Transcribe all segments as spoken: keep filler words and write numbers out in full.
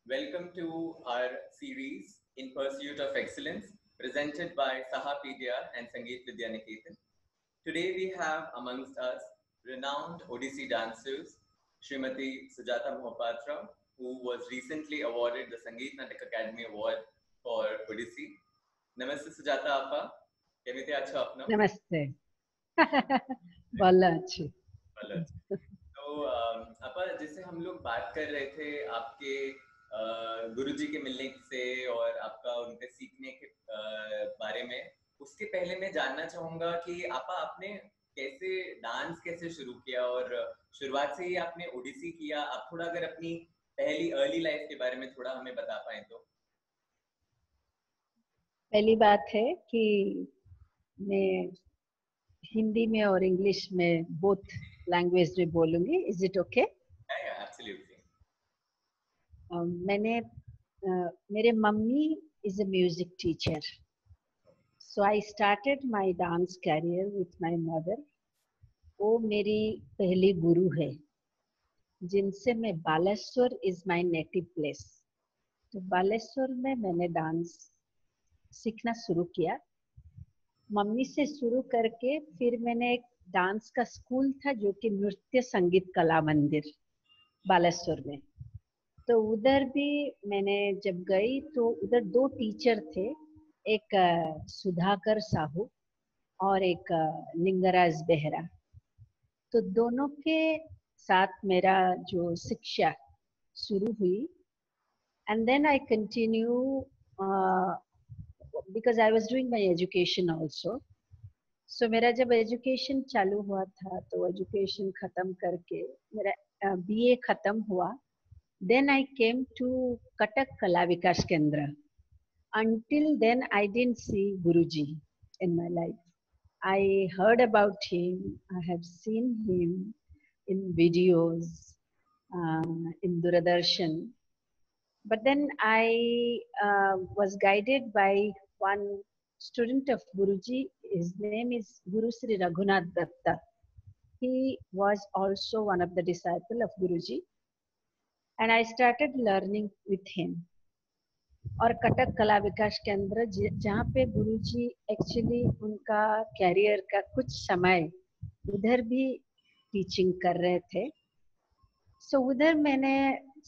Welcome to our series In Pursuit of Excellence, presented by Sahapedia and Sangeet Vidyaniketan. Today we have amongst us renowned Odissi dancers, Srimati Sujata Mohapatra, who was recently awarded the Sangeet Natak Academy Award for Odissi. Namaste Sujata Appa, kemite acho apna? नमस्ते बोला अच्छी तो अपा जैसे हम लोग बात कर रहे थे आपके गुरुजी के मिलने से और आपका उनके सीखने के बारे में, उसके पहले मैं जानना चाहूंगा कि आपा आपने कैसे डांस कैसे शुरू किया और शुरुआत से ही आपने ओडिसी किया। आप थोड़ा अगर अपनी पहली अर्ली लाइफ के बारे में थोड़ा हमें बता पाए तो। पहली बात है कि मैं हिंदी में और इंग्लिश में बोथ लैंग्वेज में बोलूंगी। Is it okay? एब्सोल्युटली। मैंने uh, मेरे mummy is a music teacher, so I started my dance career with my mother. वो मेरी पहली गुरु है, जिनसे मैं Baleshwar is my native place. तो बालेश्वर में मैंने डांस सीखना शुरू किया। मम्मी से शुरू करके फिर मैंने एक डांस का स्कूल था जो कि नृत्य संगीत कला मंदिर बालेश्वर में, तो उधर भी मैंने जब गई तो उधर दो टीचर थे, एक सुधाकर साहू और एक लिंगराज बेहरा। तो दोनों के साथ मेरा जो शिक्षा शुरू हुई, and then I continue because I was doing my education also. So मेरा जब एजुकेशन चालू हुआ था तो एजुकेशन खत्म करके मेरा बीए खत्म हुआ, then I came to Cuttack कला विकास केंद्र. Until then I didn't see Guruji in my life. I heard about him, I have seen him in videos, uh, in Doordarshan. But then I uh, was guided by one student of Guruji. His name is Guru Sri Raghunath Datta. He was also one of the disciples of Guruji, and I started learning with him. और कटक कला विकास केंद्र जहाँ पे गुरुजी actually उनका career का कुछ समय उधर भी टीचिंग कर रहे थे। सो so, उधर मैंने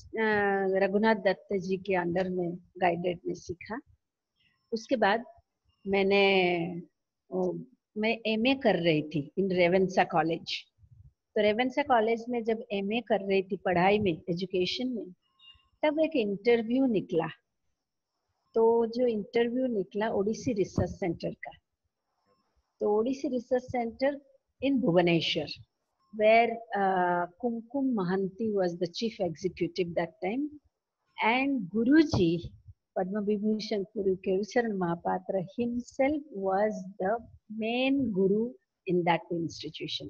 रघुनाथ दत्त जी के अंडर में गाइडेड में सीखा। उसके बाद मैंने ओ, मैं एमए कर रही थी इन रेवेंसा कॉलेज। तो रेवेंसा कॉलेज में जब एमए कर रही थी पढ़ाई में, एजुकेशन में, तब एक इंटरव्यू निकला। तो जो इंटरव्यू निकला ओडिसी रिसर्च सेंटर का, तो Odissi research centre in Bhubaneswar, where uh, Kumkum Mahanti was the chief executive that time, and Guruji, Padma Vibhushan Guru Kevacharan Mahapatra himself was the main guru in that institution.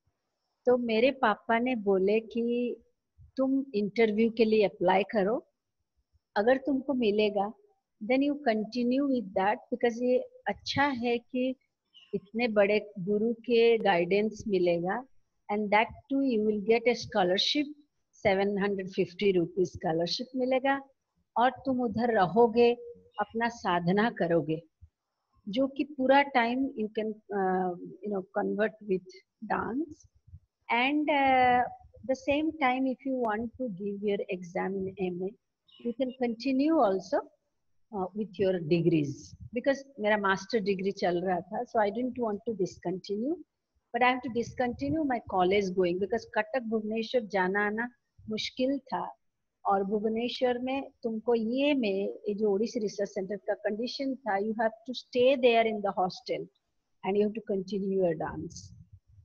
तो मेरे पापा ने बोले कि तुम इंटरव्यू के लिए अप्लाई करो, अगर तुमको मिलेगा then you continue with that, because ये अच्छा है कि इतने बड़े गुरु के गाइडेंस मिलेगा, and that too you will get a scholarship, seven hundred fifty rupees scholarship मिलेगा, और तुम उधर रहोगे, अपना साधना करोगे, जो कि पूरा time you can uh, you know convert with dance, and uh, the same time if you want to give your exam in M A, you can continue also uh, with your degrees, because मेरा master degree चल रहा था, so I didn't want to discontinue, but I have to discontinue my college going because Cuttack Bhubaneswar जाना आना मुश्किल था, और भुवनेश्वर में तुमको ये में ये जो ओडिसी रिसर्च सेंटर का कंडीशन था, you have to stay there in the hostel and you have to continue your dance.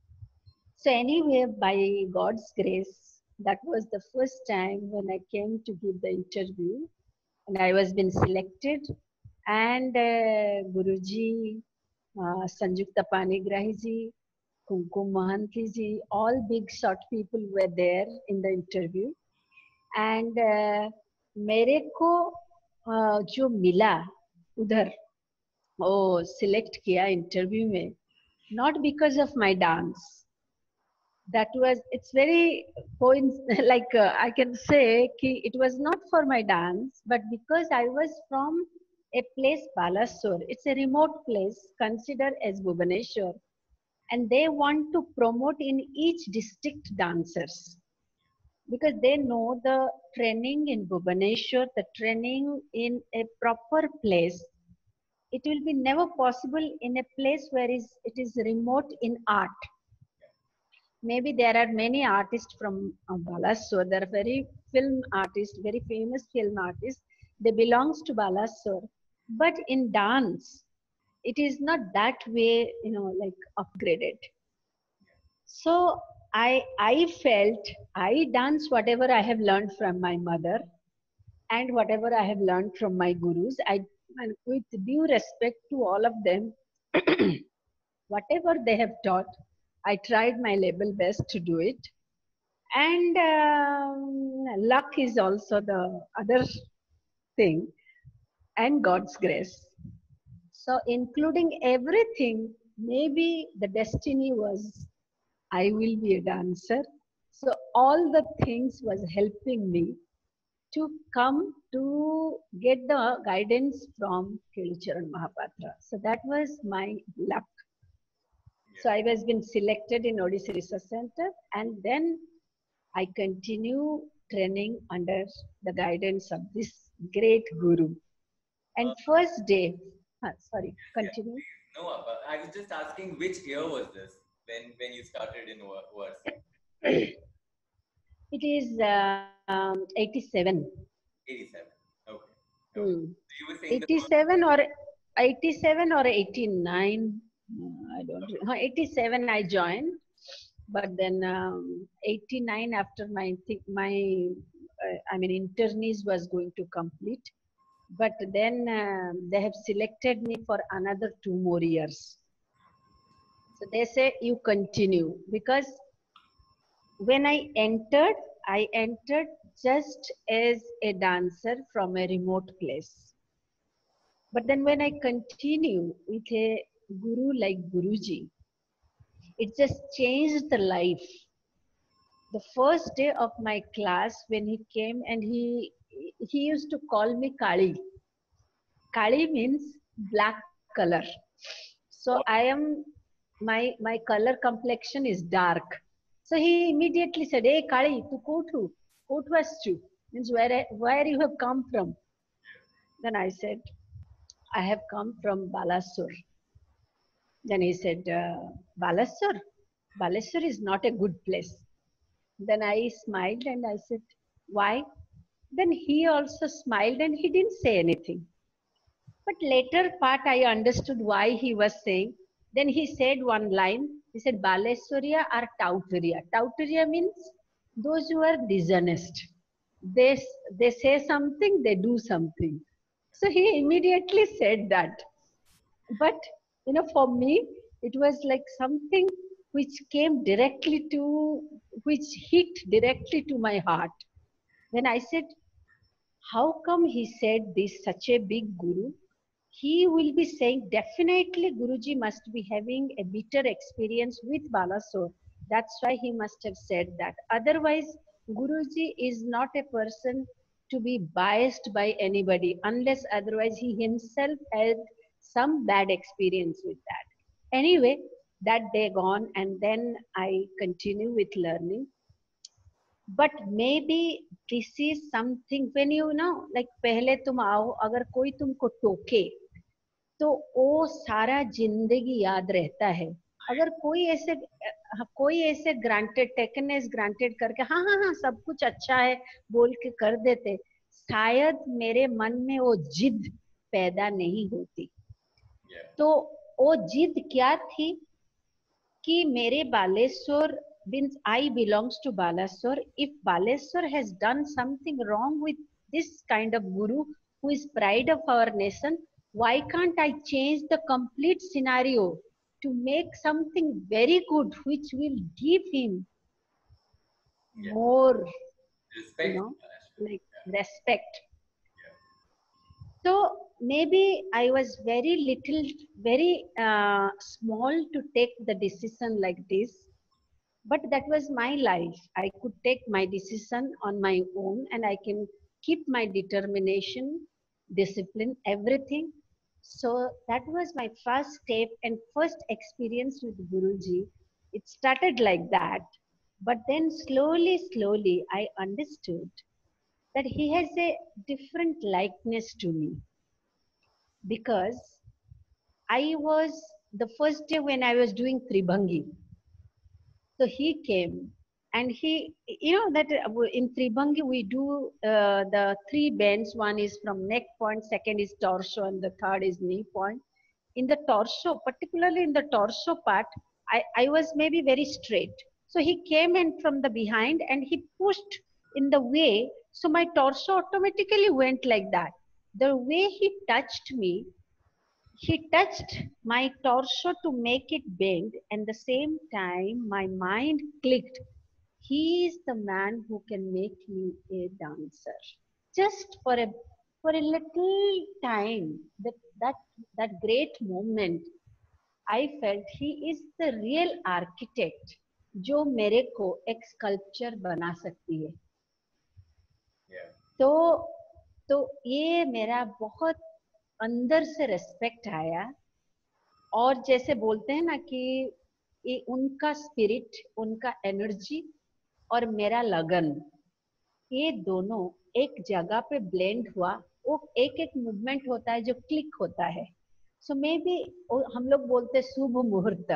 So anyway, by God's grace, that was the first time when I came to give the interview, and I was been selected, and uh, Guruji, uh, Sanjukta Panigrahi ji, Kumkum Mahanti ji, all big short people were there in the interview, and uh, मेरे को uh, जो मिला उधर वो select किया interview में, not because of my dance, that was, it's very coinc- like uh, I can say ki it was not for my dance, but because I was from a place Balasore. It's a remote place considered as Bhubaneswar, and they want to promote in each district dancers because they know the training in Bhubaneswar, the training in a proper place. It will be never possible in a place where is it is remote in art. Maybe there are many artists from uh, Balasore. There are very film artists, very famous film artists. They belongs to Balasore. But in dance, it is not that way, you know, like upgraded. So I I felt I dance whatever I have learned from my mother and whatever I have learned from my gurus. I and with due respect to all of them, whatever they have taught, I tried my level best to do it. And um, luck is also the other thing, and God's grace. So, including everything, maybe the destiny was I will be a dancer. So, all the things was helping me to come to get the guidance from Kelucharan Mahapatra. So, that was my luck. So, I was been selected in Odisha Research Center, and then I continue training under the guidance of this great guru. And Uh, first day, ah, sorry, yeah, continue. please. No, Appa. I was just asking which year was this when when you started in Wa- Warsaw? It is um, eighty-seven. eighty-seven. Okay. Okay. Hmm. So you were saying the first. eighty-seven or eighty-seven or eighty-nine. uh, I don't know. eighty-seven I joined, but then um, eighty-nine after my thi- my uh, I mean internees was going to complete, but then um, they have selected me for another two more years. So they say you continue because when I entered, I entered just as a dancer from a remote place. But then when I continue with a guru like Guruji, it just changed the life. The first day of my class when he came and he he used to call me Kali. Kali means black color. So I am my my color complexion is dark. So he immediately said, "Hey Kali, tu kotu, kotu vastu?" Means where where you have come from? Then I said, "I have come from Balasur." Then he said, uh, "Balasur, Balasur is not a good place." Then I smiled and I said, "Why?" Then he also smiled and he didn't say anything. But later part I understood why he was saying. Then he said one line. He said, Baleswarya are Tauteriya. Tauteriya means those who are dishonest. They, they say something, they do something. So he immediately said that. But, you know, for me, it was like something which came directly to, which hit directly to my heart. Then I said, how come he said this, such a big guru? He will be saying definitely Guruji must be having a bitter experience with Balasore. That's why he must have said that. Otherwise, Guruji is not a person to be biased by anybody unless otherwise he himself had some bad experience with that. Anyway, that day gone and then I continue with learning. But maybe this is something when you know like पहले तुम आओ अगर कोई तुमको टोके तो वो सारा जिंदगी याद रहता है अगर कोई ऐसे अ, कोई ऐसे ग्रांटेड टेकन एज ग्रांटेड करके हाँ हाँ हाँ सब कुछ अच्छा है बोल के कर देते शायद मेरे मन में वो जिद पैदा नहीं होती Yeah. तो वो जिद क्या थी कि मेरे Baleshwar means I belongs to Balasore. If Baleswar has done something wrong with this kind of guru who is pride of our nation, why can't I change the complete scenario to make something very good which will give him Yeah. more, you Respect. know, Management. like respect. Yeah. So maybe I was very little, very uh, small to take the decision like this. but that was my life. I could take my decision on my own, and I can keep my determination, discipline, everything. So that was my first step and first experience with Guruji. It started like that. But then slowly, slowly, I understood that he has a different likeness to me, because I was the first day when I was doing Tribhangi. So he came and he, you know, that uh, in Tribhangi we do uh, the three bends. One is from neck point, second is torso, and the third is knee point. In the torso, particularly in the torso part, I, I was maybe very straight. So he came in from the behind and he pushed in the way. So my torso automatically went like that. The way he touched me, he touched my torso to make it bend, and the same time my mind clicked. He is the man who can make me a dancer. Just for a for a little time, that that that great moment, I felt he is the real architect जो मेरे को एक sculpture बना सकती है. Yeah. तो तो ये मेरा बहुत अंदर से रेस्पेक्ट आया. और जैसे बोलते हैं ना कि ये उनका स्पिरिट, उनका एनर्जी और मेरा लगन, ये दोनों एक जगह पे ब्लेंड हुआ. वो एक एक मूवमेंट होता है जो क्लिक होता है. सो मे बी हम लोग बोलते हैं शुभ मुहूर्त,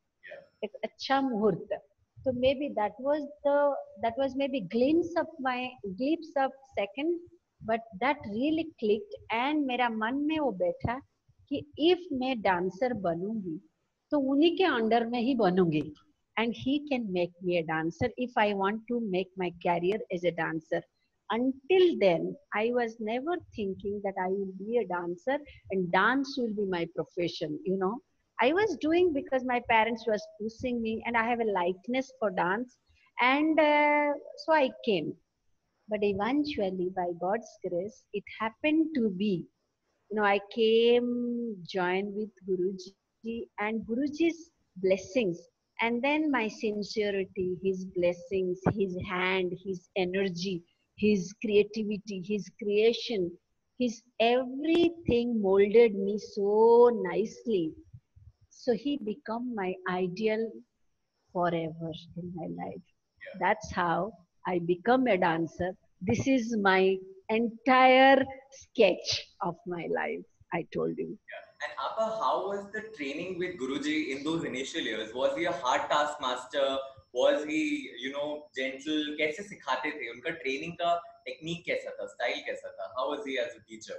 एक अच्छा मुहूर्त. तो maybe that was the that was maybe glimpse of my glimpse of second, but that really clicked. And मेरा मन में वो बैठा कि इफ मैं डांसर बनूंगी तो उन्हीं के अंडर में ही बनूंगी. And he can make me a dancer if I want to make my career as a dancer. Until then, I was never thinking that I will be a dancer and dance will be my profession, you know. I was doing because my parents was pushing me and I have a likeness for dance, and uh, so I came. But eventually, by God's grace, it happened to be, you know, I came, joined with Guruji and Guruji's blessings, and then my sincerity, his blessings, his hand, his energy, his creativity, his creation, his everything molded me so nicely. So he become my ideal forever in my life. That's how I become a dancer. This is my entire sketch of my life, I told you. And Appa, how was the training with Guruji in those initial years? Was he a hard task master? Was he, you know, gentle? कैसे सिखाते थे? उनका training का technique कैसा था? Style कैसा था? How was he as a teacher?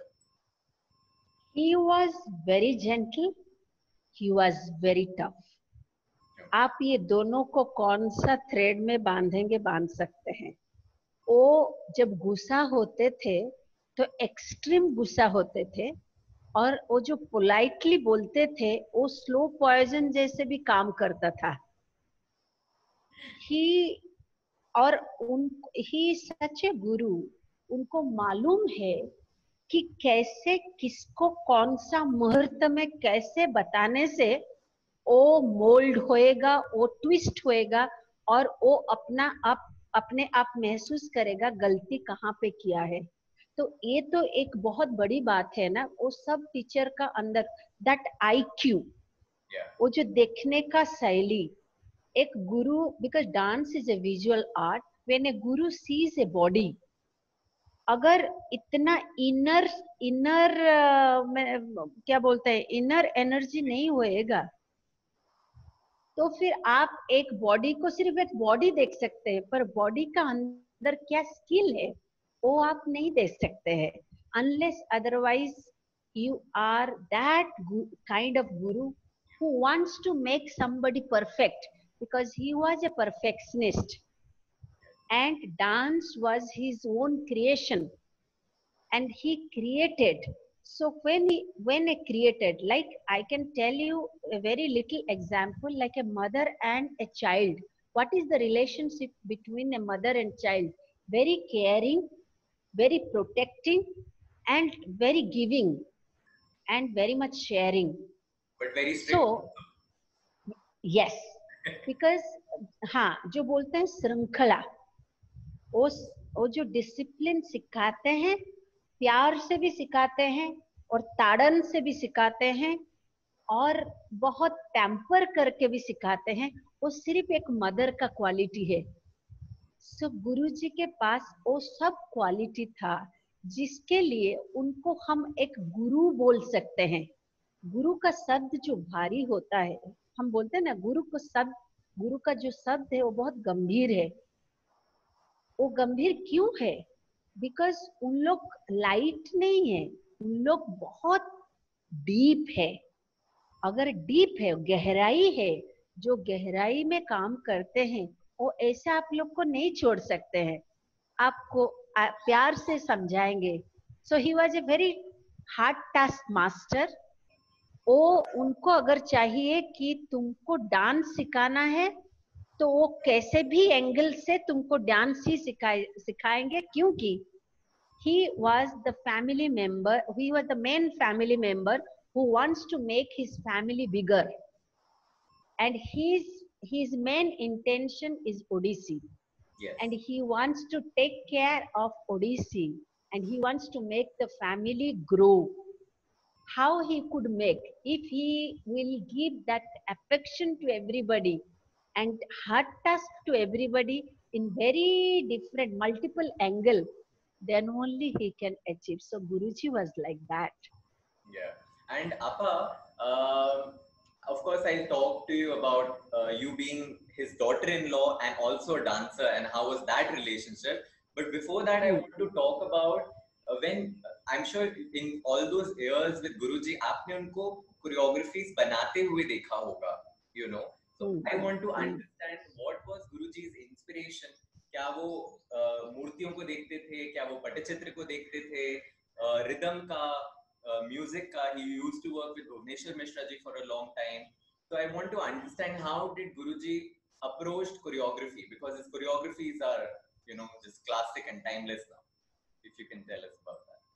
He was very gentle. He was very tough. आप ये दोनों को कौन सा थ्रेड में बांधेंगे, बांध सकते हैं. वो जब गुस्सा होते थे तो एक्सट्रीम गुस्सा होते थे, और वो जो पोलाइटली बोलते थे वो स्लो पॉइजन जैसे भी काम करता था. ही और उन ही सच ए गुरु, उनको मालूम है कि कैसे किसको कौन सा मुहूर्त में कैसे बताने से वो मोल्ड होएगा, वो ट्विस्ट होएगा, और वो अपना आप अपने आप महसूस करेगा गलती कहाँ पे किया है. तो ये तो एक बहुत बड़ी बात है ना, वो सब टीचर का अंदर दैट आई क्यू, वो जो देखने का शैली. एक गुरु, because dance is a visual art, when a guru sees a body, अगर इतना इनर इनर क्या बोलते हैं, इनर एनर्जी नहीं होएगा, तो फिर आप एक बॉडी को सिर्फ एक बॉडी देख सकते हैं, पर बॉडी का अंदर क्या स्किल है वो आप नहीं देख सकते हैं. Unless otherwise you are that kind of guru who wants to make somebody perfect, because he was a perfectionist and dance was his own creation and he created. So when he when he created, like I can tell you a very little example, like a mother and a child. What is the relationship between a mother and child? Very caring, very protecting, and very giving, and very much sharing. But very strict. So yes, because हाँ, जो बोलते हैं श्रृंखला, वो वो जो discipline सिखाते हैं, प्यार से भी सिखाते हैं और ताड़न से भी सिखाते हैं और बहुत पैम्पर करके भी सिखाते हैं, वो सिर्फ एक मदर का क्वालिटी है। सो गुरुजी के पास वो सब क्वालिटी था जिसके लिए उनको हम एक गुरु बोल सकते हैं। गुरु का शब्द जो भारी होता है, हम बोलते हैं ना, गुरु को शब्द, गुरु का जो शब्द है वो बहुत गंभीर है। वो गंभीर क्यों है? बिकॉज उन लोग लाइट नहीं है, उन लोग बहुत डीप है। अगर डीप है, गहराई है, जो गहराई में काम करते हैं वो ऐसे आप लोग को नहीं छोड़ सकते हैं, आपको प्यार से समझाएंगे। So he was a very hard task master. वो उनको अगर चाहिए कि तुमको डांस सिखाना है तो वो कैसे भी एंगल से तुमको डांस ही सिखाए सिखाएंगे, क्योंकि he was the family member, he was the main family member who wants to make his family bigger, and his his main intention is Odissi. Yes. And he wants to take care of Odissi, and he wants to make the family grow. How he could make, if he will give that affection to everybody and heart task to everybody in very different multiple angle, then only he can achieve. So Guruji was like that. Yeah. And Appa, uh, of course, I talked to you about uh, you being his daughter-in-law and also a dancer, and how was that relationship. But before that, I Hmm. want to talk about uh, when I'm sure in all those years with Guruji, आपने उनको choreographies बनाते हुए देखा होगा, you know. So Hmm. I want to Hmm. understand what was Guruji's inspiration. क्या वो uh, मूर्तियों को देखते थे, क्या वो पटचित्र को देखते थे, रिदम uh, का, Uh, music, uh, he used to work with Bhuvneshwar Mishra ji for a long time. So I want to understand, how did Guruji approached choreography, because his choreographies are, you know, just classic and timeless now. If you can tell us about that.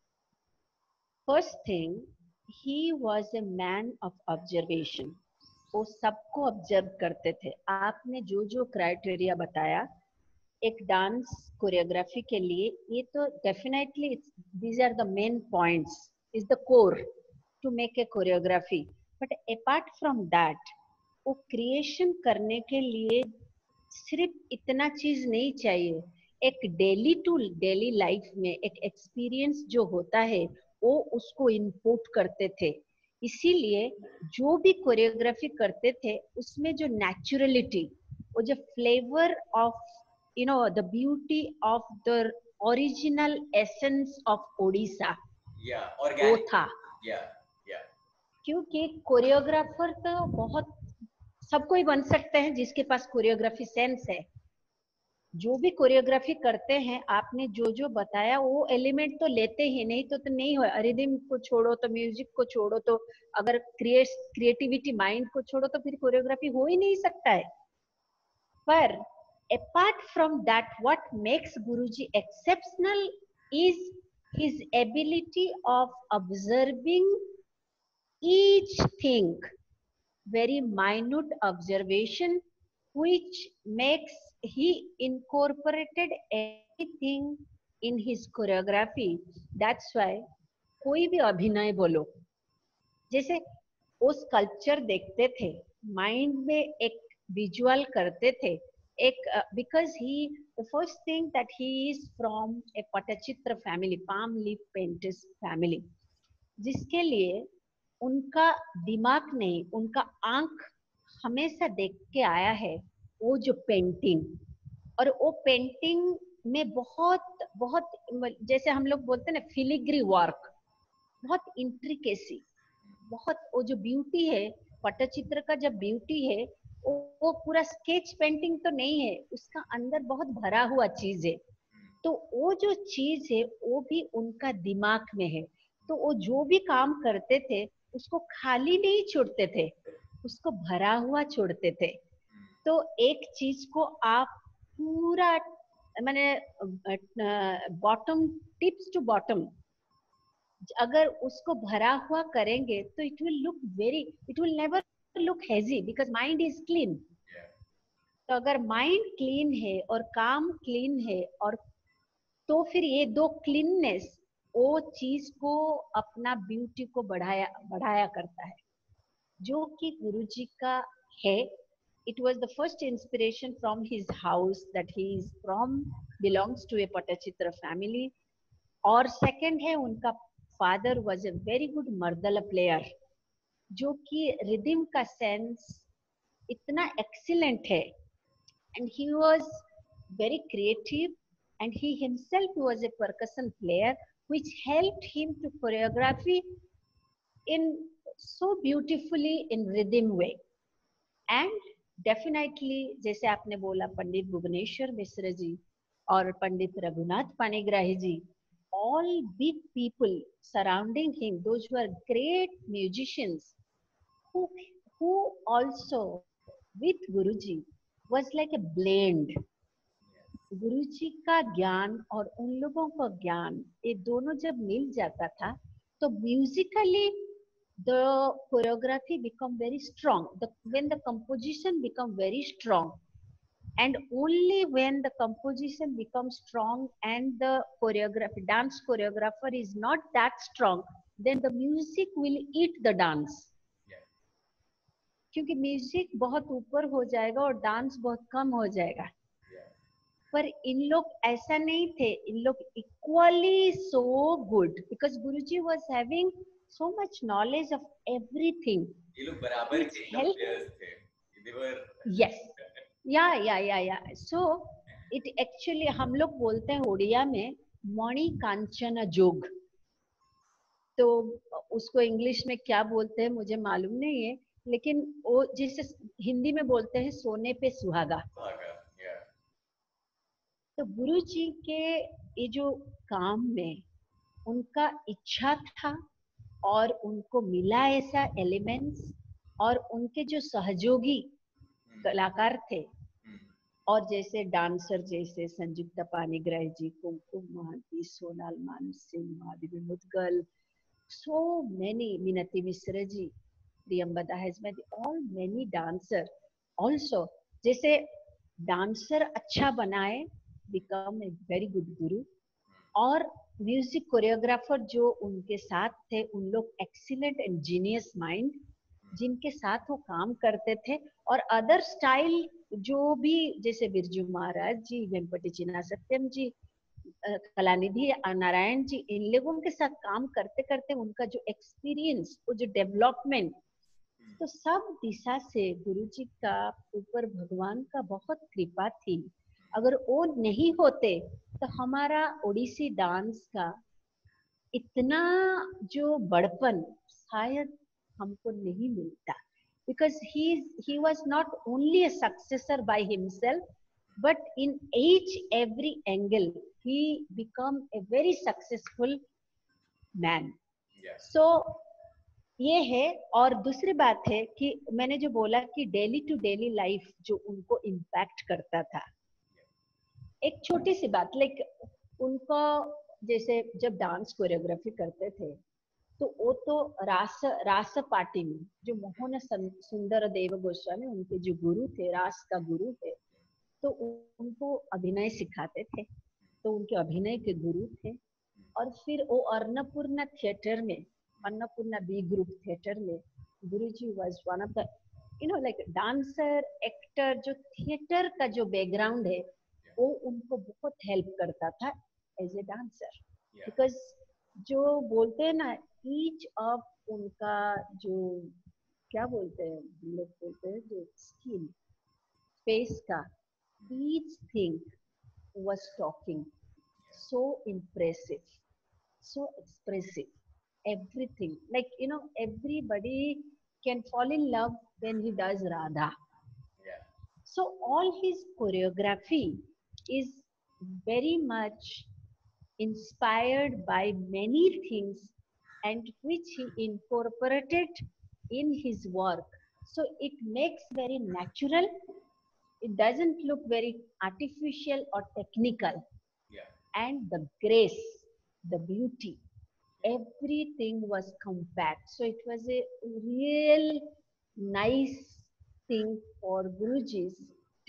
First thing, he was a man of observation. वो सबको observe करते थे। आपने जो जो criteria बताया एक dance choreography के लिए, ये तो definitely these are the main points, is the core to make a choreography. But apart from that, वो क्रिएशन करने के लिए सिर्फ इतना चीज नहीं चाहिए, एक डेली टू डेली लाइफ में एक एक्सपीरियंस जो होता है वो उसको इनपुट करते थे। इसीलिए जो भी कोरियोग्राफी करते थे उसमें जो नेचुरलिटी, वो जो flavour of, you know, the beauty of the original essence of Odisha, yeah, organic, वो था। yeah, yeah. क्योंकि कोरियोग्राफर तो बहुत सब कोई बन सकते हैं जिसके पास कोरियोग्राफी सेंस है। जो भी कोरियोग्राफी करते हैं, आपने जो जो बताया वो एलिमेंट तो लेते ही, नहीं तो तो नहीं हो। रिदम को छोड़ो तो, म्यूजिक को छोड़ो तो, अगर क्रिएट क्रिएटिविटी माइंड को छोड़ो तो फिर कोरियोग्राफी हो ही नहीं सकता है। पर apart from that, what makes Guruji exceptional is his ability of observing each thing, very minute observation, which makes he incorporated everything in his choreography. That's why कोई भी अभिनय बोलो, जैसे वो स्कल्पचर देखते थे, माइंड में एक विजुअल करते थे, एक because he the first thing that he is from a Patachitra family, palm leaf painters family, जिसके लिए उनका दिमाग नहीं, उनका आंख हमेशा देख के आया है वो जो पेंटिंग। और वो पेंटिंग में बहुत बहुत, जैसे हम लोग बोलते हैं ना, फिलिग्री वर्क, बहुत इंट्रिकेसी, बहुत वो जो ब्यूटी है पटचित्र का, जब ब्यूटी है वो, वो पूरा स्केच पेंटिंग तो नहीं है, उसका अंदर बहुत भरा हुआ चीज है। तो वो जो चीज है वो भी उनका दिमाग में है। तो वो जो भी काम करते थे उसको खाली नहीं छोड़ते थे, उसको भरा हुआ छोड़ते थे। तो एक चीज को आप पूरा, मैंने बॉटम, टिप्स टू बॉटम, अगर उसको भरा हुआ करेंगे तो it will look very, it will never look hazy, because mind is clean. तो अगर माइंड क्लीन है और काम क्लीन है, और तो फिर ये दो क्लीननेस वो चीज को अपना ब्यूटी को बढ़ाया बढ़ाया करता है, जो कि गुरुजी का है. It was the first inspiration from his house that he is from, belongs to a Patachitra family. और second है उनका father was a very good मर्दला player, जो कि रिदम का सेंस इतना excellent है. And he was very creative, and he himself was a percussion player, which helped him to choreography in so beautifully in rhythm way. And definitely जैसे आपने बोला पंडित भुवनेश्वर मिश्र जी और पंडित रघुनाथ पाणिग्राही जी, all big people surrounding him, those who are great musicians, who who also with Guruji was like a blend. गुरुजी का ज्ञान और उन लोगों का ज्ञान, ये दोनों जब मिल जाता था तो musically the choreography become very strong, the when the composition become very strong, and only when the composition becomes strong and the choreography dance choreographer is not that strong, then the music will eat the dance. yeah. क्योंकि music बहुत ऊपर हो जाएगा और dance बहुत कम हो जाएगा. पर इन लोग ऐसा नहीं थे, इन लोग equally so good, because Guruji was having so much knowledge of everything. ये लोग बराबर के प्लेयर्स थे. They were yes, yeah, yeah, yeah, yeah. So it actually हम लोग बोलते हैं उड़िया में मणि कांचन जोग, तो उसको इंग्लिश में क्या बोलते हैं मुझे मालूम नहीं है, लेकिन वो जिसे हिंदी में बोलते हैं सोने पे सुहागा. तो गुरुजी के ये जो काम में उनका इच्छा था और उनको मिला ऐसा एलिमेंट्स, और उनके जो सहयोगी कलाकार थे और जैसे डांसर जैसे Sanjukta Panigrahi ji, Kumkum Mohanty, Sonal Mansingh, Madhavi Mudgal, so many, Minati Misra ji, Priyambada has met all many dancer. Also, जैसे डांसर अच्छा बनाए, become a very good guru, और म्यूजिक कोरियोग्राफर जो उनके साथ थे उन लोग एक्सीलेंट एंड जीनियस माइंड, जिनके साथ वो काम करते थे. और अदर स्टाइल जो भी जैसे बिरजू महाराज जी, वेंपटी चिन्ना सत्यम जी, कलानिधि नारायण जी, इन लोगों के साथ काम करते करते उनका जो एक्सपीरियंस, वो जो डेवलपमेंट, तो सब दिशा से गुरुजी का ऊपर भगवान का बहुत कृपा थी. अगर वो नहीं होते तो हमारा ओडिसी डांस का इतना जो बड़पन शायद हमको नहीं मिलता. Because he he was not only a successor by himself, but in each every angle he become a very successful man. Yes. So ये है. और दूसरी बात है कि मैंने जो बोला कि डेली टू डेली लाइफ जो उनको इम्पैक्ट करता था, एक छोटी सी बात, लाइक उनको जैसे जब डांस कोरियोग्राफी करते थे तो वो तो रास रास पार्टी में जो मोहन सुंदर देव गोस्वामी उनके जो गुरु थे, रास का गुरु थे, तो उनको अभिनय सिखाते थे, तो उनके अभिनय के गुरु थे. और फिर वो अन्नपूर्णा थिएटर में, अन्नपूर्णा बी ग्रुप थिएटर में, Guruji was one of the you know like dancer actor, जो थिएटर का जो बैकग्राउंड है वो उनको बहुत हेल्प करता था एज ए डांसर. बिकॉज जो बोलते हैं ना, ईच ऑफ उनका जो क्या बोलते हैं हम लोग बोलते हैं जो स्किन फेस का, each thing was talking so impressive, so expressive, everything, like you know everybody can fall in love when he does Radha. Yeah. So all his choreography is very much inspired by many things and which he incorporated in his work, so it makes very natural, it doesn't look very artificial or technical. Yeah. And the grace, the beauty, everything was compact. So it was a real nice thing for Gurujis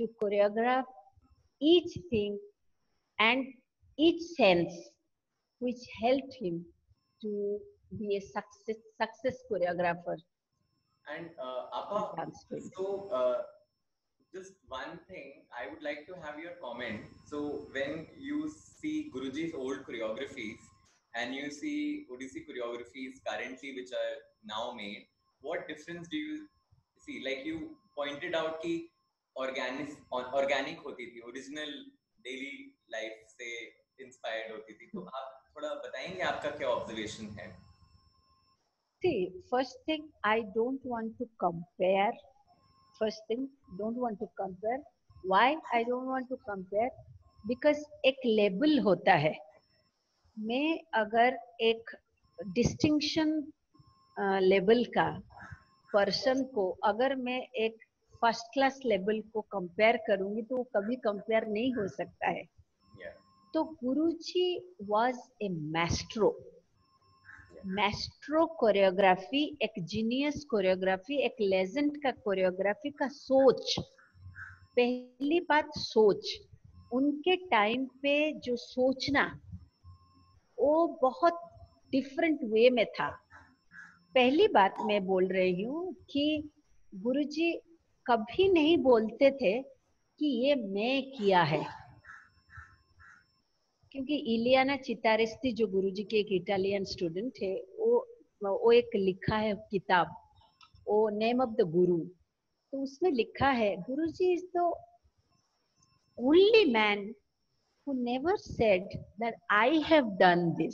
to choreograph each thing and each sense which helped him to be a success, success choreographer. And uh, Appa, so uh, just one thing, I would like to have your comment. So when you see Guruji's old choreographies and you see Odissi choreographies currently which are now made, what difference do you see? Like you pointed out कि organic organic होती थी, original daily life से inspired होती थी. तो आप थोड़ा बताएंगे आपका क्या observation है? See, first thing, I don't want to compare. First thing, don't want to compare. Why I don't want to compare? Because एक लेबल होता है. मैं अगर एक डिस्टिंक्शन लेवल का पर्सन को अगर मैं एक फर्स्ट क्लास लेवल को कंपेयर करूंगी तो वो कभी कंपेयर नहीं हो सकता है. Yeah. तो Guruji was a maestro. Maestro choreography, एक जीनियस कोरियोग्राफी, एक लेजेंड का कोरियोग्राफी का सोच. पहली बात सोच, उनके टाइम पे जो सोचना वो बहुत डिफरेंट वे में था. पहली बात मैं बोल रही हूँ कि गुरुजी कभी नहीं बोलते थे कि ये मैं किया है, क्योंकि इलियाना चितारेस्ती जो गुरुजी के एक इटालियन स्टूडेंट है, वो वो एक लिखा है किताब, वो नेम ऑफ द गुरु. तो उसमें लिखा है Guruji is the only man who never said that I have done this.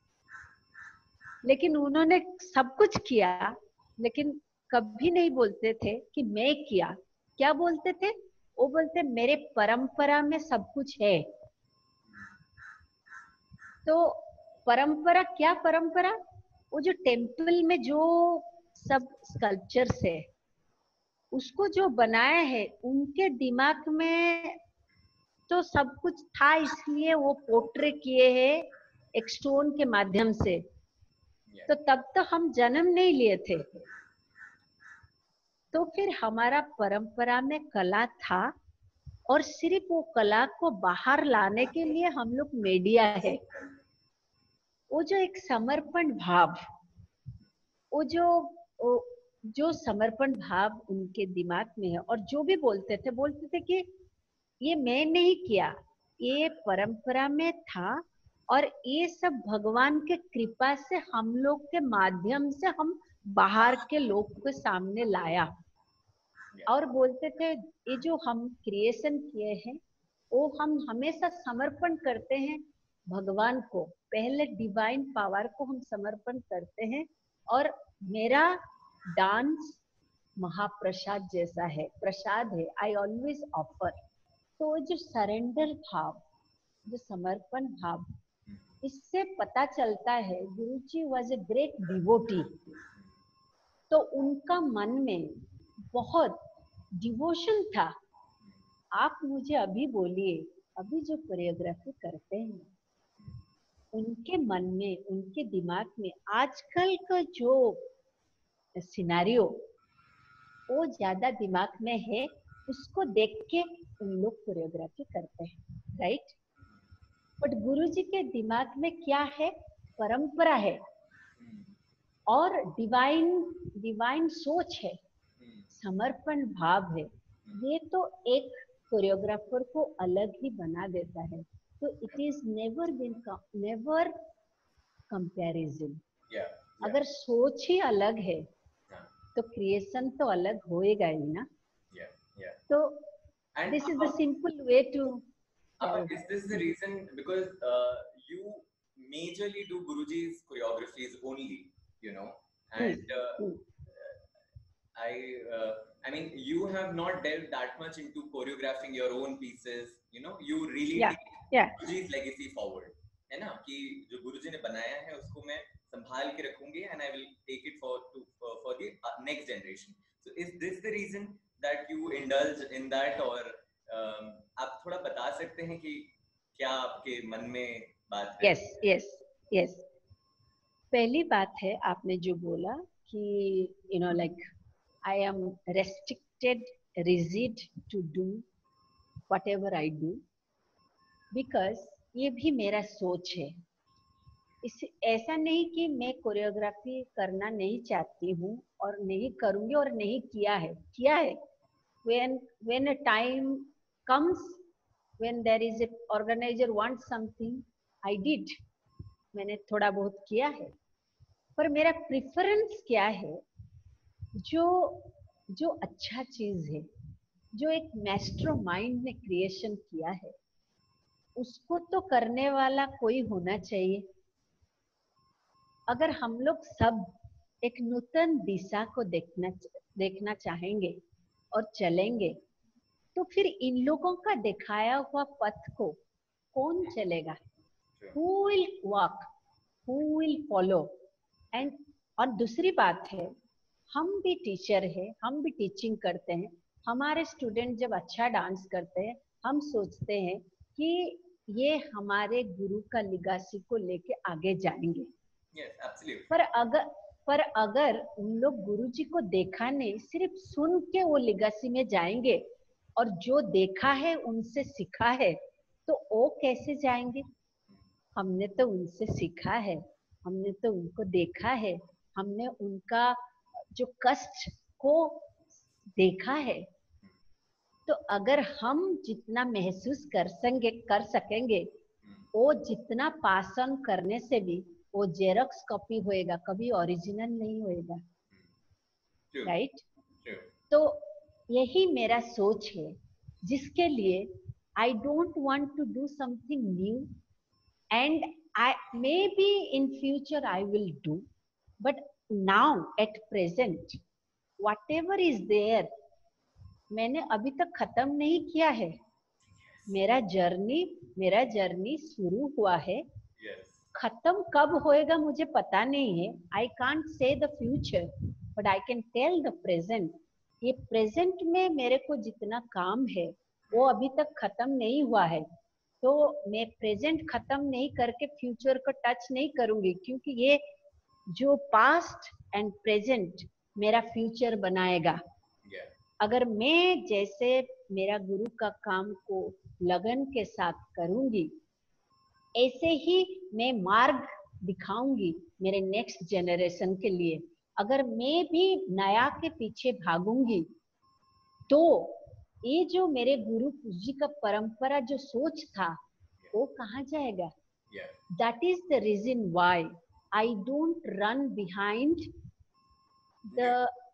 लेकिन उन्होंने सब कुछ किया, लेकिन कभी नहीं बोलते थे कि मैं किया. क्या बोलते थे? वो बोलते मेरे परंपरा में सब कुछ है. तो परंपरा क्या परंपरा? वो जो टेम्पल में जो सब स्कल्पचर्स है उसको जो बनाया है, उनके दिमाग में तो सब कुछ था, इसलिए वो पोर्ट्रे किए हैं एक स्टोन के माध्यम से. तो तब तो हम जन्म नहीं लिए थे. तो फिर हमारा परंपरा में कला था और सिर्फ वो कला को बाहर लाने के लिए हम लोग मीडिया है. वो जो एक समर्पण भाव, वो जो वो जो समर्पण भाव उनके दिमाग में है, और जो भी बोलते थे बोलते थे कि ये मैं नहीं किया, ये परंपरा में था और ये सब भगवान के कृपा से हम लोग के माध्यम से हम बाहर के लोग के सामने लाया. और बोलते थे ये जो हम क्रिएशन किए हैं वो हम हमेशा समर्पण करते हैं भगवान को. पहले डिवाइन पावर को हम समर्पण करते हैं और मेरा डांस महाप्रसाद जैसा है, प्रसाद है. I always offer. तो जो सरेंडर भाव, जो समर्पण भाव, इससे पता चलता है Guruji was a great devotee. तो उनका मन में बहुत डिवोशन था. आप मुझे अभी बोलिए, अभी जो कोरियोग्राफी करते हैं उनके मन में, उनके दिमाग में आजकल का जो सिनेरियो वो ज्यादा दिमाग में है, उसको देख के उन लोग कोरियोग्राफी करते हैं, राइट. बट गुरुजी के दिमाग में क्या है? परंपरा है और डिवाइन डिवाइन सोच है, समर्पण भाव है. ये तो एक कोरियोग्राफर को अलग ही बना देता है. तो it is never been never comparison. अगर सोच ही अलग है तो क्रिएशन तो अलग होएगा ही ना. तो this is the simple way to. Uh, is this the reason because uh, you majorly do Guruji's choreographies only, you know, and uh, mm. I uh, I mean you have not delved that much into choreographing your own pieces, you know, you really yeah. take yeah. Guruji's legacy forward, है ना, कि जो गुरुजी ने बनाया है उसको मैं संभाल के रखूंगी and I will take it for to for, for the next generation. So is this the reason that you indulge in that, or Uh, आप थोड़ा बता सकते हैं कि क्या आपके मन में बात है? Yes yes yes. पहली बात है आपने जो बोला कि you know like I am restricted, rigid to do whatever I do, because ये भी मेरा सोच है. इस ऐसा नहीं कि मैं कोरियोग्राफी करना नहीं चाहती हूँ और नहीं करूँगी और नहीं किया है, किया है. When when a time comes, when there is a organizer wants something, I did. मैंने थोड़ा बहुत किया है. पर मेरा प्रेफरेंस क्या है? जो जो अच्छा चीज है, जो एक मास्टर माइंड ने क्रिएशन किया है, उसको तो करने वाला कोई होना चाहिए. अगर हम लोग सब एक नूतन दिशा को देखना देखना चाहेंगे और चलेंगे, तो फिर इन लोगों का दिखाया हुआ पथ को कौन चलेगा? Who will walk? Who will follow? And और दूसरी बात है, हम भी टीचर है, हम भी टीचिंग करते हैं. हमारे स्टूडेंट जब अच्छा डांस करते हैं, हम सोचते हैं कि ये हमारे गुरु का लिगासी को लेके आगे जाएंगे. Yes, absolutely. पर अगर पर अगर उन लोग गुरुजी को देखा नहीं, सिर्फ सुन के वो लिगासी में जाएंगे और जो देखा है उनसे सीखा है, तो वो कैसे जाएंगे? हमने तो उनसे सीखा है, हमने तो उनको देखा है, हमने उनका जो कष्ट को देखा है. तो अगर हम जितना महसूस कर सकेंगे कर सकेंगे वो जितना पास ऑन करने से भी वो जेरोक्स कॉपी होएगा, कभी ओरिजिनल नहीं होएगा. राइट? तो यही मेरा सोच है, जिसके लिए I don't want to do something new, and I maybe in future I will do, but now at present whatever is there, मैंने अभी तक खत्म नहीं किया है. मेरा जर्नी मेरा जर्नी शुरू हुआ है. Yes. खत्म कब होएगा मुझे पता नहीं है. I can't say the future, but I can tell the present. ये प्रेजेंट में मेरे को जितना काम है वो अभी तक खत्म नहीं हुआ है, तो मैं प्रेजेंट खत्म नहीं करके फ्यूचर को टच नहीं करूंगी, क्योंकि ये जो पास्ट एंड प्रेजेंट मेरा फ्यूचर बनाएगा. Yeah. अगर मैं जैसे मेरा गुरु का काम को लगन के साथ करूंगी, ऐसे ही मैं मार्ग दिखाऊंगी मेरे नेक्स्ट जनरेशन के लिए. अगर मैं भी नया के पीछे भागूंगी, तो ये जो मेरे गुरु जी का परंपरा जो सोच था, वो कहाँ जाएगा? Yeah. That is the reason why I don't run behind the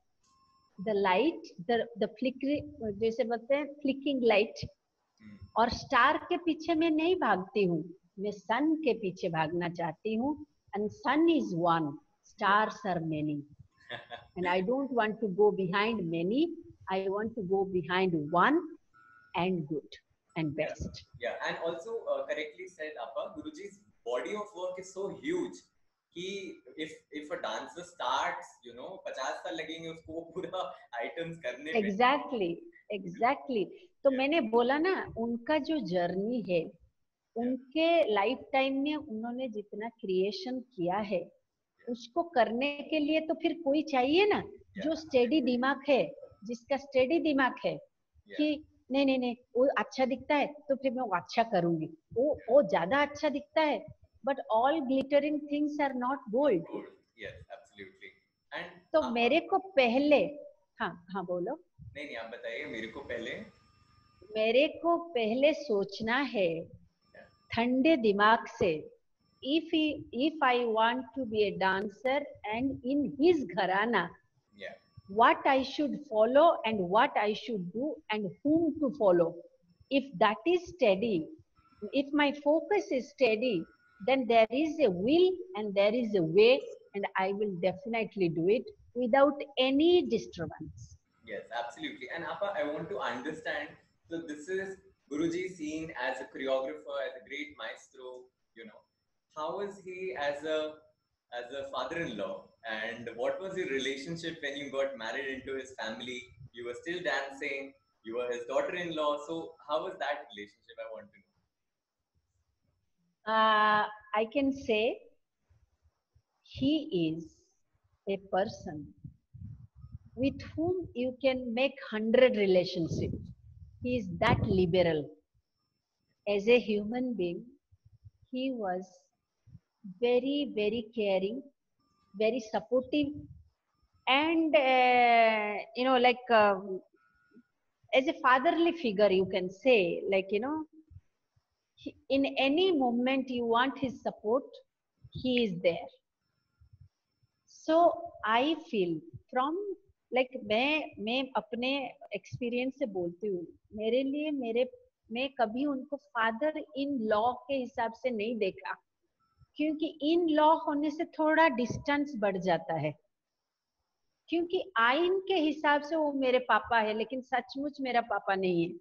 the light, the the flickering, जैसे बोलते हैं flicking light, Hmm. और स्टार के पीछे मैं नहीं भागती हूँ, मैं सन के पीछे भागना चाहती हूँ. And sun is one, stars are many, and I don't want to go behind many. I want to go behind one and good and best. Yeah, yeah. And also uh, correctly said, Appa, Guruji's body of work is so huge कि if if a dancer starts, you know, पचास साल लगेंगे उसको वो पूरा items करने पे. Exactly, exactly. तो मैंने बोला ना, उनका जो जर्नी है, उनके लाइफ टाइम में उन्होंने जितना क्रिएशन किया है, उसको करने के लिए तो फिर कोई चाहिए ना, जो स्टेडी दिमाग है, जिसका स्टेडी दिमाग है कि नहीं नहीं नहीं वो अच्छा दिखता है तो फिर मैं वो अच्छा करूंगी, वो वो ज्यादा अच्छा दिखता है. But all glittering things are not gold. Yes, absolutely. And तो आप, मेरे को पहले, हाँ हाँ बोलो. नहीं नहीं आप बताइए. मेरे को पहले मेरे को पहले सोचना है ठंडे दिमाग से. If he, if I want to be a dancer and in his gharana, yeah, what I should follow and what I should do and whom to follow. If that is steady, if my focus is steady, then there is a will and there is a way, and I will definitely do it without any disturbance. Yes, absolutely. And Appa, I want to understand. So this is Guruji seen as a choreographer, as a great maestro. You know, how was he as a as a father-in-law, and what was your relationship when you got married into his family? You were still dancing. You were his daughter-in-law. So how was that relationship? I want to know. Uh, I can say he is a person with whom you can make hundred relationships. he is that liberal. As a human being, he was very, very caring, very supportive, and uh, you know, like um, as a fatherly figure, you can say, like, you know, he, in any moment you want his support, he is there. So I feel from like मैं मैं अपने experience से बोलती हूँ, मेरे लिए मेरे मैं कभी उनको फादर इन लॉ के हिसाब से नहीं देखा, क्योंकि इन लॉ होने से थोड़ा डिस्टेंस बढ़ जाता है, क्योंकि आइन के हिसाब से वो मेरे पापा है, लेकिन सचमुच मेरा पापा नहीं है।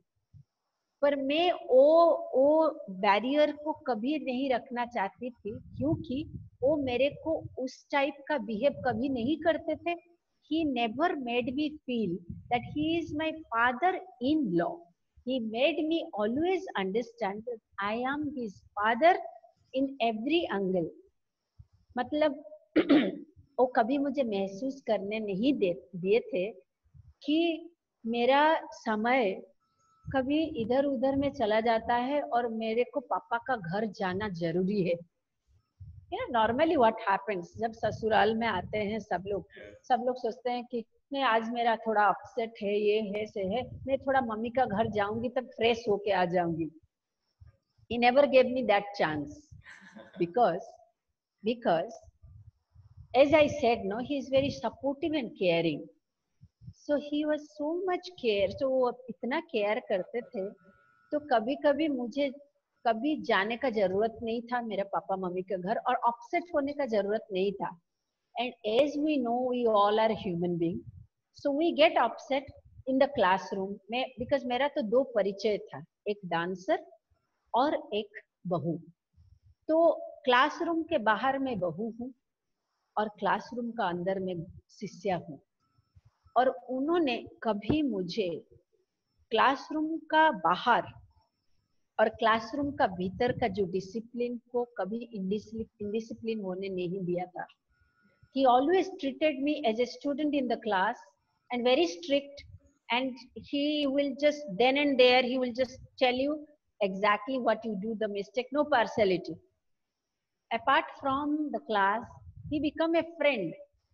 पर मैं वो वो बैरियर को कभी नहीं रखना चाहती थी, क्योंकि वो मेरे को उस टाइप का बिहेव कभी नहीं करते थे। He never made me feel that he is my father-in-law. He made me always understand that I am his father in every angle. मतलब वो कभी मुझे महसूस करने नहीं दे दिए थे कि मेरा समय कभी इधर उधर में चला जाता है और मेरे को पापा का घर जाना जरूरी है। You know, normally what happens, जब ससुराल में आते हैं सब लोग सब लोग सोचते हैं कि नहीं आज मेरा थोड़ा अपसेट है, ये है से है, मैं थोड़ा मम्मी का घर जाऊंगी तब फ्रेश होके आ जाऊंगी। He never gave me that chance because because as I said, no, he is very supportive and caring. So he was so much care. So वो इतना केयर करते थे, तो कभी कभी मुझे कभी जाने का जरूरत नहीं था मेरे पापा मम्मी के घर, और अपसेट होने का जरूरत नहीं था। And as we know, we all are human being, so we get upset in the classroom में, because मेरा तो दो परिचय था, एक डांसर और एक बहू। तो क्लासरूम के बाहर मैं बहू हूँ और क्लासरूम का अंदर में शिष्या हूँ, और उन्होंने कभी मुझे क्लासरूम का बाहर और क्लासरूम का भीतर का जो डिसिप्लिन को कभी इंडिसिप्लिन होने नहीं दिया था। He always treated me as a student in the class and very strict, and he will just then and there he will just tell you exactly what you do the mistake, no partiality. Apart from the class, he become a friend.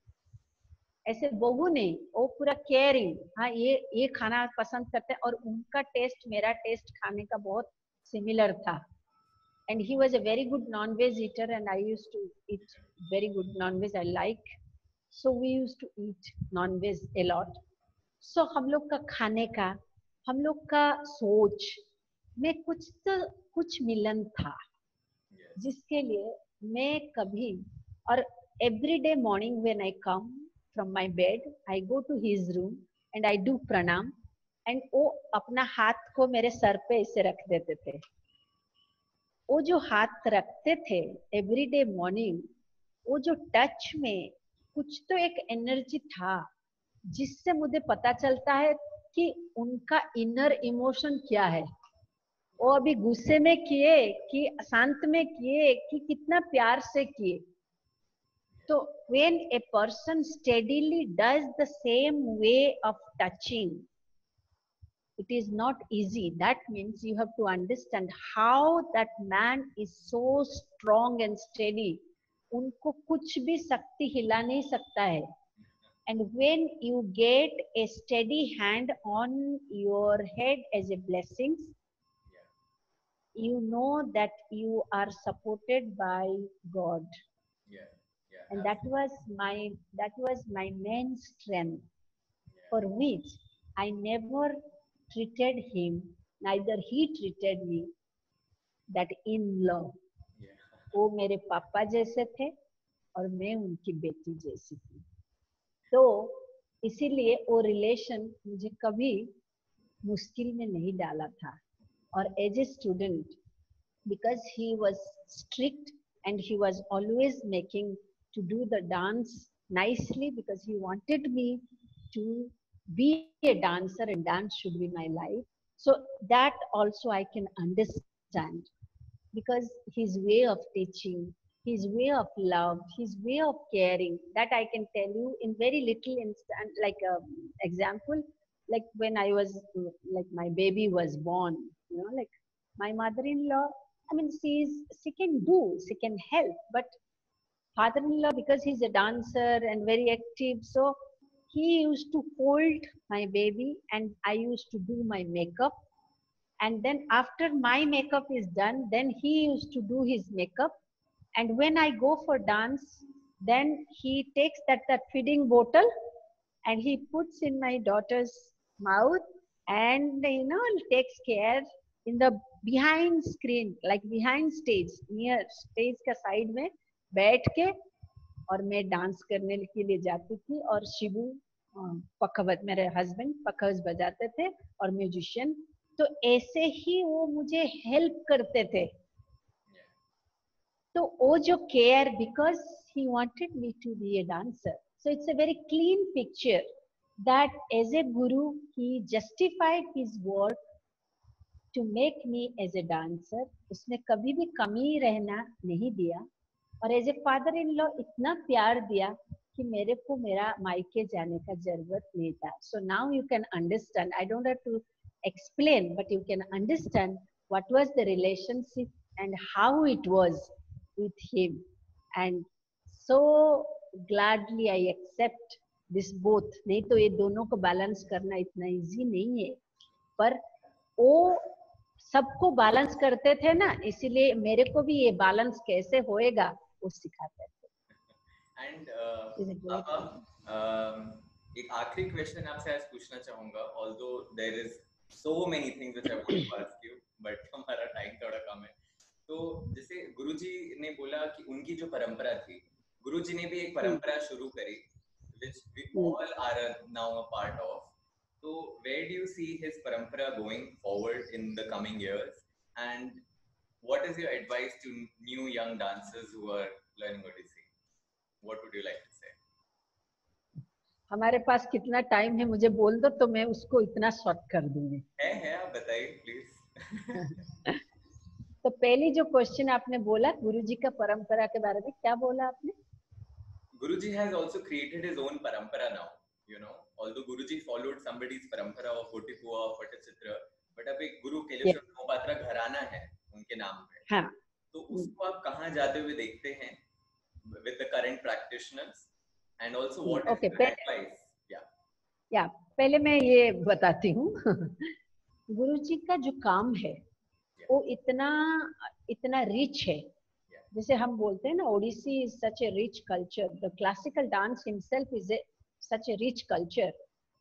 ऐसे बहू नहीं, वो पूरा caring, हाँ ये ये खाना पसंद करते हैं, और उनका टेस्ट मेरा टेस्ट खाने का बहुत सिमिलर था। And he was a very good non-veg eater, and I used to eat very good non-veg. I like, so we used to eat non-veg a lot. So हम लोग का खाने का, हम लोग का सोच में कुछ तो कुछ मिलन था, जिसके लिए मैं कभी, और every day morning when I come from my bed, I go to his room and I do pranam, and वो अपना हाथ को मेरे सर पे ऐसे रख देते थे। वो जो हाथ रखते थे एवरी डे मॉर्निंग, वो जो टच में कुछ तो एक एनर्जी था, जिससे मुझे पता चलता है कि उनका इनर इमोशन क्या है। वो अभी गुस्से में किए कि शांत में किए कि कितना प्यार से किए। तो when a person steadily does the same way of touching, it is not easy. That means you have to understand how that man is so strong and steady. उनको कुछ भी शक्ति हिला नहीं सकता है। And when you get a steady hand on your head as a blessing, you know that you are supported by God. Yeah, yeah, and that was my that was my main strength, yeah. For which I never treated him, neither he treated me that in law. Yeah. वो मेरे पापा जैसे थे और मैं उनकी बेटी जैसी थी। तो इसीलिए वो रिलेशन मुझे कभी मुश्किल में नहीं डाला था। और as a student, because he was strict and he was always making to do the dance nicely, because he wanted me to be a dancer and dance should be my life. So that also I can understand, because his way of teaching, his way of love, his way of caring, that I can tell you in very little instant, like a example, like when I was, like my baby was born, you know, like my mother-in-law, I mean, she is, she can do, she can help, but father-in-law, because he's a dancer and very active, so he used to hold my baby and I used to do my makeup. And then after my makeup is done, then he used to do his makeup. And when I go for dance, then he takes that, that feeding bottle and he puts in my daughter's mouth, and you know, takes care in the behind screen, like behind stage, near stage का side में बैठ के, और मैं dance करने के लिए जाती थी, और शिबू पखवत, मेरे हस्बैंड पखवत बजाते थे और म्यूजिशियन, तो ऐसे ही वो मुझे हेल्प करते थे. तो वो जो care, because he wanted me to be a dancer, so it's a very clean picture that as a guru he justified his work to make me as a dancer. उसने कभी भी कमी रहना नहीं दिया, और as a father in law इतना प्यार दिया कि मेरे को मेरा मायके जाने का जरूरत नहीं था. So now you can understand, I don't have to explain, but you can understand what was the relationship and how it was with him. And so gladly I accept this both. नहीं तो ये दोनों को balance करना इतना easy नहीं है, पर वो सबको बैलेंस करते थे ना, इसीलिए मेरे को भी ये बैलेंस कैसे होएगा वो सिखाते थे. एंड uh, एक आखिरी क्वेश्चन आपसे आज पूछना चाहूंगा, although there is so many things which I want to ask you, but हमारा टाइम थोड़ा कम है. तो जैसे गुरुजी ने बोला कि उनकी जो परंपरा थी, गुरुजी ने भी एक परंपरा शुरू करी, which we all are now a part of. So where do you see his parampara going forward in the coming years, and what is your advice to new young dancers who are learning Odissi? What would you like to say? हमारे पास कितना time है मुझे बोल दो, तो मैं उसको इतना शॉर्ट कर दूंगी. है है आप बताइए प्लीज. तो पहली जो क्वेश्चन आपने बोला गुरुजी का परंपरा के बारे में, क्या बोला आपने? Guruji has also created his own parampara now, you know, although Guruji followed somebody's parampara of Gotipua or Patachitra, but अब एक गुरु केलेश्वर मोहपात्रा घराना है उनके नाम पे. हाँ. तो उसको आप कहाँ जाते हुए देखते हैं with the current practitioners, and also what is okay, your advice? Yeah. Yeah, पहले मैं ये बताती हूँ. गुरुजी का जो काम है वो इतना इतना रिच है. जैसे हम बोलते हैं ना, Odissi is such a rich culture, the classical dance himself is a such a rich culture.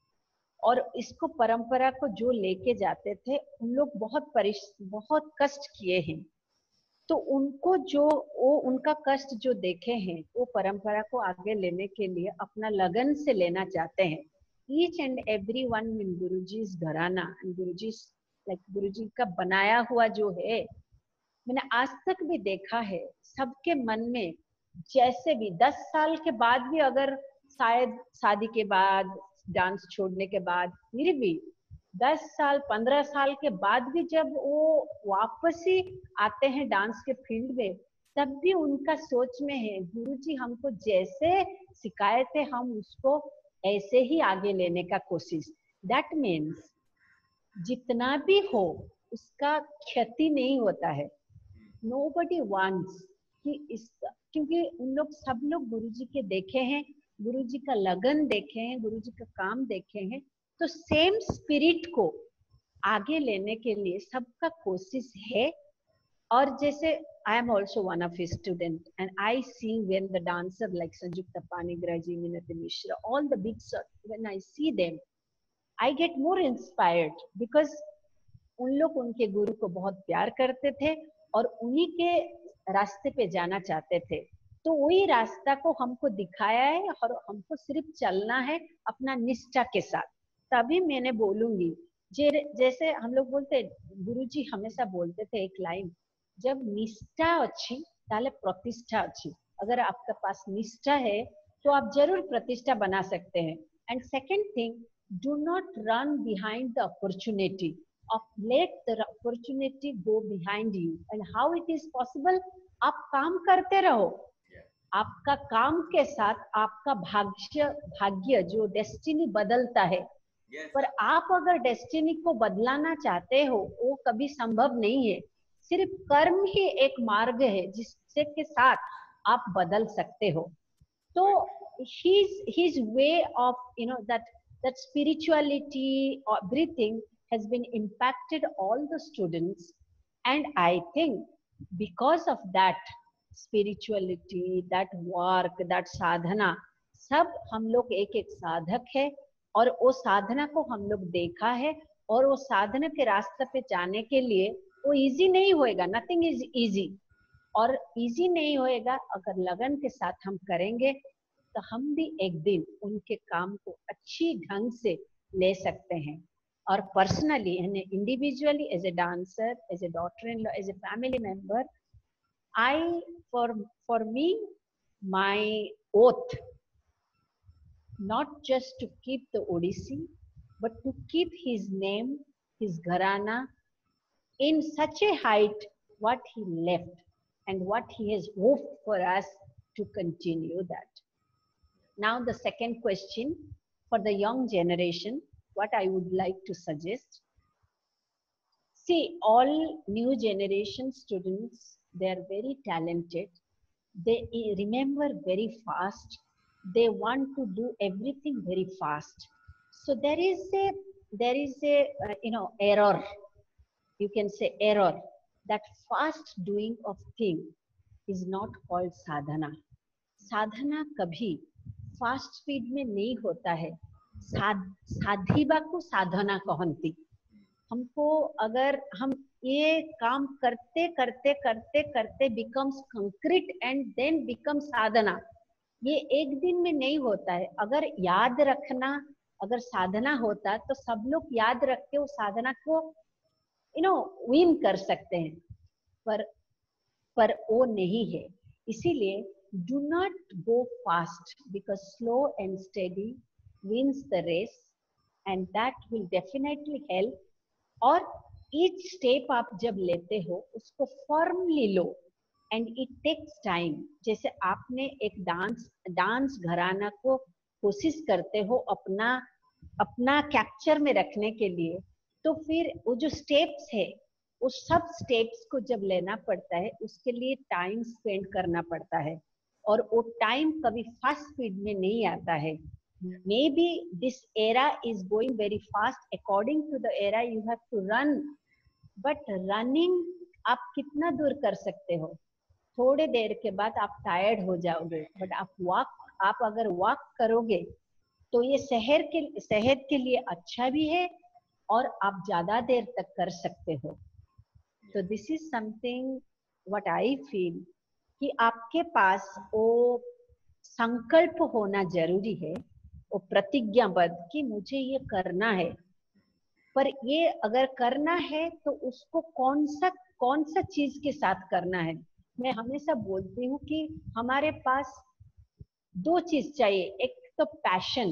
और इसको परंपरा को जो लेके जाते थे उन लोग बहुत परिश बहुत कष्ट किए हैं, तो उनको जो वो उनका कष्ट जो देखे हैं वो परंपरा को आगे लेने के लिए अपना लगन से लेना चाहते हैं. Each and every one in Guruji's gharana and Guruji's like गुरुजी का बनाया हुआ जो है, मैंने आज तक भी देखा है सबके मन में, जैसे भी दस साल के बाद भी, अगर शायद शादी के बाद, डांस छोड़ने के बाद, फिर भी दस साल पंद्रह साल के बाद भी जब वो वापस ही आते हैं डांस के फील्ड में, तब भी उनका सोच में है गुरुजी हमको जैसे सिखाए थे हम उसको ऐसे ही आगे लेने का कोशिश. दैट मीन्स जितना भी हो उसका क्षति नहीं होता है. Nobody wants कि इस, क्योंकि उन लोग सब लोग गुरुजी के देखे हैं, गुरुजी का लगन देखे हैं, गुरुजी का काम देखे हैं, तो सेम स्पिरिट को आगे लेने के लिए सबका कोशिश है. और जैसे I am also one of his student and I see when the dancer like Sanjukta Panigraji, Minati Mishra, all the big, when I see them I get more inspired because उन लोग उनके गुरु को बहुत प्यार करते थे और उन्हीं के रास्ते पे जाना चाहते थे. तो वही रास्ता को हमको दिखाया है और हमको सिर्फ चलना है अपना निष्ठा के साथ. तभी मैंने बोलूंगी, जैसे हम लोग बोलते, गुरुजी हमेशा बोलते थे एक लाइन, जब निष्ठा अच्छी ताले प्रतिष्ठा अच्छी. अगर आपके पास निष्ठा है तो आप जरूर प्रतिष्ठा बना सकते हैं. And second thing, do not run behind the opportunity, of let the opportunity go behind you. And how it is possible? आप काम करते रहो, आपका काम के साथ आपका भाग्य भाग्य जो डेस्टिनी बदलता है yes, पर आप अगर डेस्टिनी को बदलाना चाहते हो वो कभी संभव नहीं है। सिर्फ कर्म ही एक मार्ग है जिससे के साथ आप बदल सकते हो। तो his his way of you know that that spirituality or breathing has been impacted all the students, and I think because of that spirituality, that work, that sadhana, सब हम लोग एक एक साधक है और वो साधना को हम लोग देखा है। और वो साधना के रास्ते पे जाने के लिए वो इजी नहीं होएगा, नथिंग इज इजी, और इजी नहीं होएगा। अगर लगन के साथ हम करेंगे तो हम भी एक दिन उनके काम को अच्छी ढंग से ले सकते हैं। और personally individually as a dancer, as a daughter in law, as a family member, I for for me my oath not just to keep the Odissi, but to keep his name, his gharana in such a height what he left and what he has hoped for us to continue that. Now the second question for the young generation, what I would like to suggest. See, all new generation students, they are very talented. They remember very fast. They want to do everything very fast. So there is a there is a uh, you know error, you can say error, that fast doing of thing is not called sadhana. साधना कभी fast speed में नहीं होता है। साध साधिबा को साधना कहती। हमको अगर हम ये काम करते करते करते करते becomes concrete and then become sadhana, ये एक दिन में नहीं होता है। अगर याद रखना, अगर साधना होता तो सब लोग याद रख के उस साधना को यू नो विन कर सकते हैं, पर पर वो नहीं है। इसीलिए do not go fast, because slow and steady wins the race, and that will definitely help. और ईच स्टेप आप जब लेते हो उसको फर्मली लो, एंड इट टेक्स टाइम। जैसे आपने एक डांस डांस घराना को कोशिश करते हो अपना अपना कैप्चर में रखने के लिए, तो फिर वो जो स्टेप्स है वो सब स्टेप्स को जब लेना पड़ता है उसके लिए टाइम स्पेंड करना पड़ता है, और वो टाइम कभी फास्ट स्पीड में नहीं आता है। Maybe this era is going very fast. According to the era, you have to run. But running, आप कितना दूर कर सकते हो? थोड़े देर के बाद आप टायर्ड हो जाओगे। बट आप वॉक आप अगर वॉक करोगे तो ये शहर के सेहत के लिए अच्छा भी है और आप ज्यादा देर तक कर सकते हो। तो this is something what I feel कि आपके पास वो संकल्प होना जरूरी है, वो प्रतिज्ञाबद्ध कि मुझे ये करना है। पर ये अगर करना है तो उसको कौन सा कौन सा चीज के साथ करना है। मैं हमेशा बोलती हूँ कि हमारे पास दो चीज चाहिए, एक तो पैशन।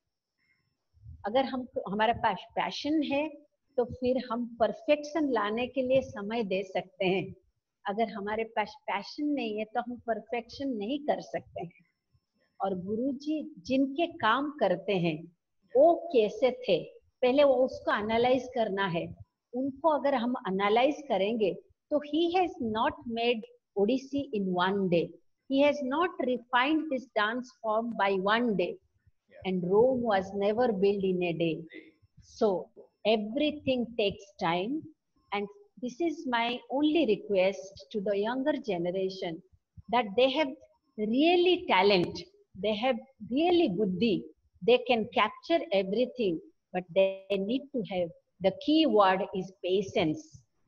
अगर हम हमारे पास पैशन है तो फिर हम परफेक्शन लाने के लिए समय दे सकते हैं। अगर हमारे पास पैशन नहीं है तो हम परफेक्शन नहीं कर सकते हैं। और गुरुजी जिनके काम करते हैं वो कैसे थे, पहले वो उसको एनालाइज करना है। उनको अगर हम एनालाइज करेंगे तो he has not made Odissi in one day. He has not refined this dance form by one day. Yeah. And Rome was never built in a day. So everything takes time. And this is my only request to the younger generation, that they have really talent. They have really buddhi. They can capture everything, but they need to have, the key word is patience.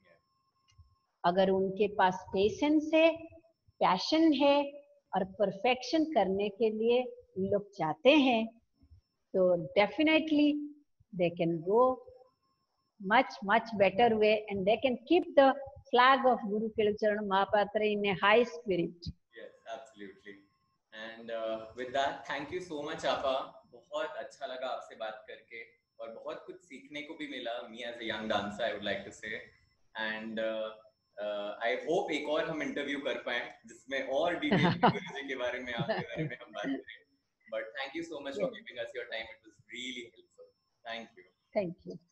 अगर उनके पास patience है, passion है और perfection करने के लिए लोग चाहते हैं, तो definitely they can go much much better way, and they can keep the flag of Guru Kelucharan Mahapatra in a high spirit. Yes, absolutely. And uh, with that, thank you so much आपा। बहुत अच्छा लगा आपसे बात करके और बहुत कुछ सीखने को भी मिला। Me as a young dancer, I would like to say, and uh, uh, I hope एक और हम इंटरव्यू कर पाएं जिसमें और डिटेल गुरुजी के बारे में, आपके बारे में हम बात करें। But thank you so much yes. for giving us your time. It was really helpful. Thank you. Thank you.